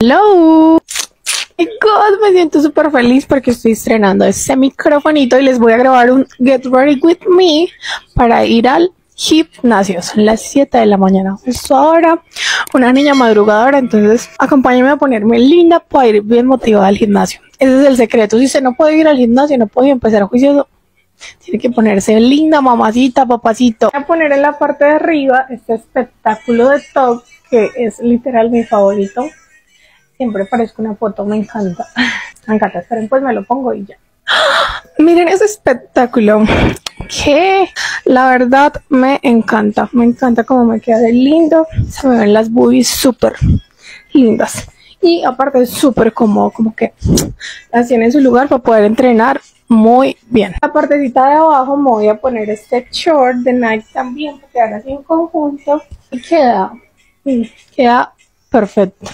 Hello. My God, me siento súper feliz porque estoy estrenando este microfonito y les voy a grabar un Get Ready With Me para ir al gimnasio. Son las 7 de la mañana, justo ahora, una niña madrugadora, entonces acompáñame a ponerme linda para ir bien motivada al gimnasio. Ese es el secreto. Si usted no puede ir al gimnasio, no puede empezar juicioso, tiene que ponerse linda, mamacita, papacito. Voy a poner en la parte de arriba este espectáculo de top que es literal mi favorito. Siempre parezco una foto, me encanta. Me encanta, esperen, pues me lo pongo y ya. Miren ese espectáculo, que la verdad me encanta cómo me queda de lindo. Se me ven las boobies súper lindas y aparte es súper cómodo, como que las tiene en su lugar para poder entrenar muy bien. La partecita de abajo me voy a poner este short de Nike también, porque ahora así en conjunto y queda perfecto.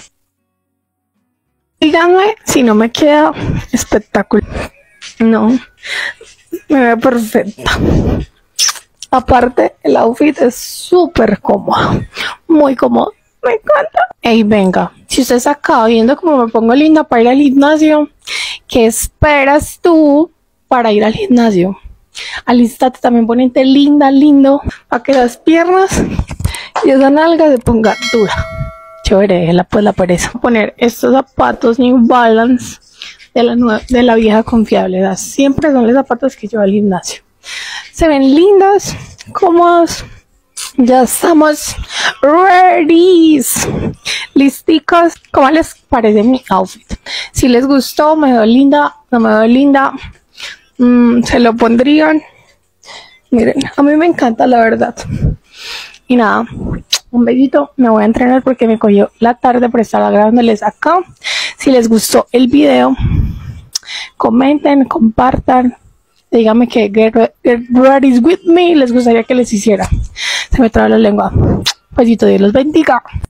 Díganme si no me queda espectacular. No, me veo perfecta. Aparte, el outfit es súper cómodo, muy cómodo, me encanta. Ey, venga, si usted está acá viendo cómo me pongo linda para ir al gimnasio, ¿qué esperas tú para ir al gimnasio? Alístate también, ponete linda, lindo, para que las piernas y esa nalga se ponga dura. Chévere, pues la pereza. Poner estos zapatos New Balance de la vieja confiable. Siempre son los zapatos que llevo al gimnasio. Se ven lindas, cómodas. Ya estamos ready. Listicos. ¿Cómo les parece mi outfit? Si les gustó, me veo linda, no me veo linda, se lo pondrían. Miren, a mí me encanta la verdad. Y nada, un besito, me voy a entrenar porque me cogió la tarde por estar grabándoles acá. Si les gustó el video, comenten, compartan, díganme que Get Ready With Me les gustaría que les hiciera. Se me traba la lengua. Besito, Dios los bendiga.